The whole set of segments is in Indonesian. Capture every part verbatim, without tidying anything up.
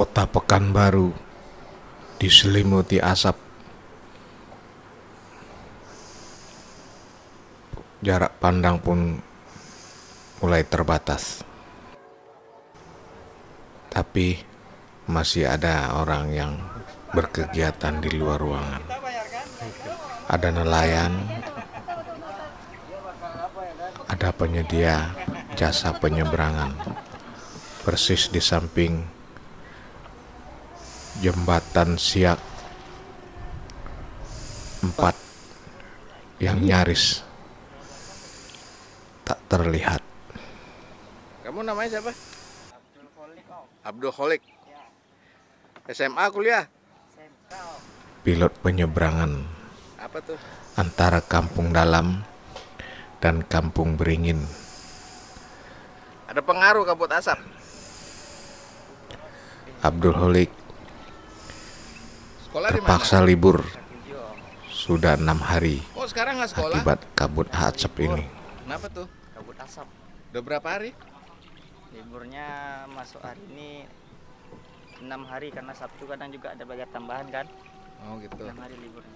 Kota Pekanbaru diselimuti asap. Jarak pandang pun mulai terbatas. Tapi masih ada orang yang berkegiatan di luar ruangan. Ada nelayan, ada penyedia jasa penyeberangan, persis di samping jembatan Siak empat yang nyaris tak terlihat. Kamu namanya siapa? Abdul Kholik. S M A kuliah? Pilot penyeberangan Apa tuh? antara kampung dalam dan kampung beringin. Ada pengaruh kabut asap? Abdul Kholik Sekolah di mana? terpaksa libur sudah enam hari Oh, sekarang nggak sekolah? akibat kabut asap ini. Kenapa tuh? Kabut asap. Udah berapa hari? Liburnya masuk hari ini enam hari karena Sabtu kadang juga ada belajar tambahan kan. Oh gitu. enam hari liburnya.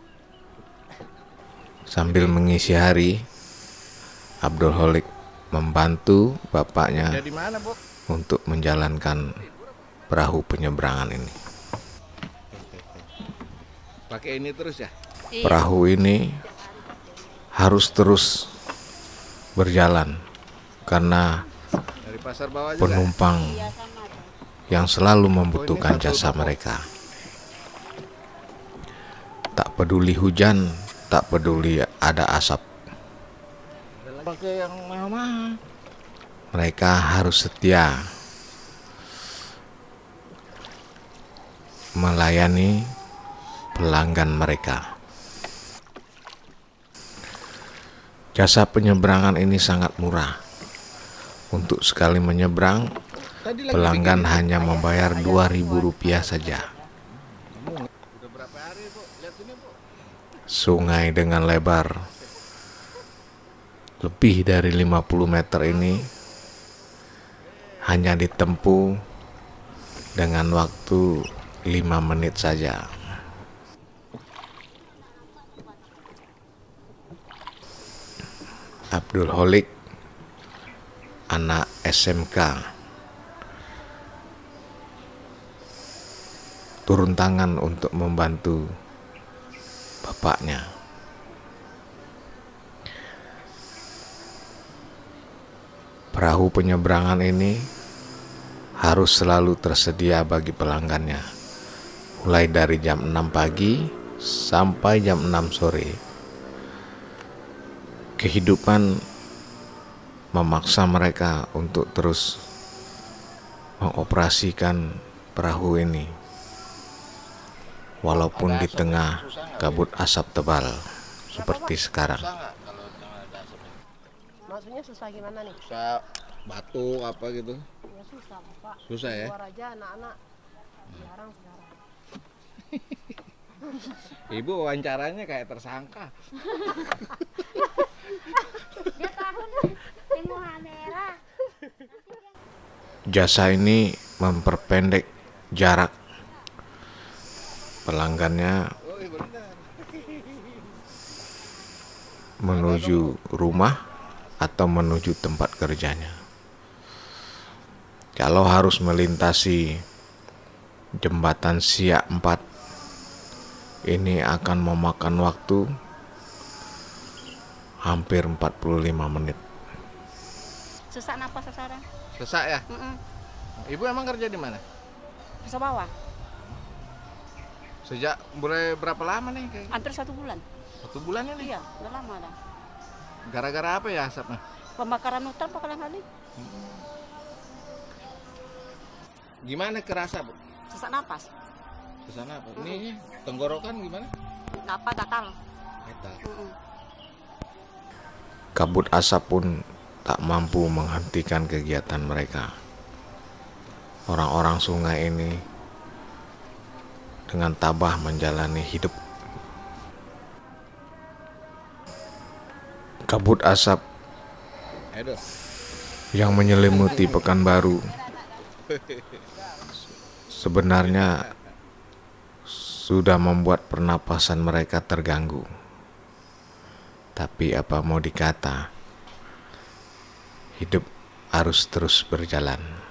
Sambil mengisi hari, Abdul Kholik membantu bapaknya Jadi mana, Bu? untuk menjalankan perahu penyeberangan ini. Pakai ini terus ya? Perahu ini harus terus berjalan karena Dari pasar bawah juga? penumpang yang selalu membutuhkan jasa mereka. Tak peduli hujan, tak peduli ada asap, Pakai yang mahal-mahal. mereka harus setia melayani pelanggan mereka. Jasa penyeberangan ini sangat murah. Untuk sekali menyeberang, Tadi lagi pelanggan bikin hanya membayar dua ribu rupiah saja. Udah berapa hari, Bu? Lihat sini, Bu. Sungai dengan lebar lebih dari lima puluh meter ini hanya ditempuh dengan waktu lima menit saja. Abdul Kholik, anak S M K, turun tangan untuk membantu bapaknya. Perahu penyeberangan ini harus selalu tersedia bagi pelanggannya, mulai dari jam enam pagi sampai jam enam sore. Kehidupan memaksa mereka untuk terus mengoperasikan perahu ini, walaupun di tengah kabut asap tebal seperti sekarang. Maksudnya susah gimana nih? Susah batuk apa gitu. Ya susah, Bapak. Susah ya? Keluar aja anak-anak. Jarang sekarang. Ibu wawancaranya kayak tersangka. Dia tahun temu kamera. Jasa ini memperpendek jarak pelanggannya Oh, iya benar. menuju rumah atau menuju tempat kerjanya. Kalau harus melintasi jembatan Siak empat, ini akan memakan waktu hampir empat puluh lima menit. Sesak napas sekarang. Sesak ya? Mm-mm. Ibu emang kerja di mana? Bisa bawah. Sejak mulai berapa lama nih kayak? Hampir satu bulan. Satu bulan ini? Iya, udah lama dah. Gara-gara apa ya asapnya? Pembakaran hutan bakalan kali. Gimana kerasa, Bu? Sesak napas. Kesana apa? Ini tenggorokan gimana? Napa gatal. Gatal. Mm-mm. Kabut asap pun tak mampu menghentikan kegiatan mereka. Orang-orang sungai ini dengan tabah menjalani hidup. Kabut asap Aduh. yang menyelimuti Pekanbaru sebenarnya sudah membuat pernapasan mereka terganggu. Tapi apa mau dikata, hidup harus terus berjalan.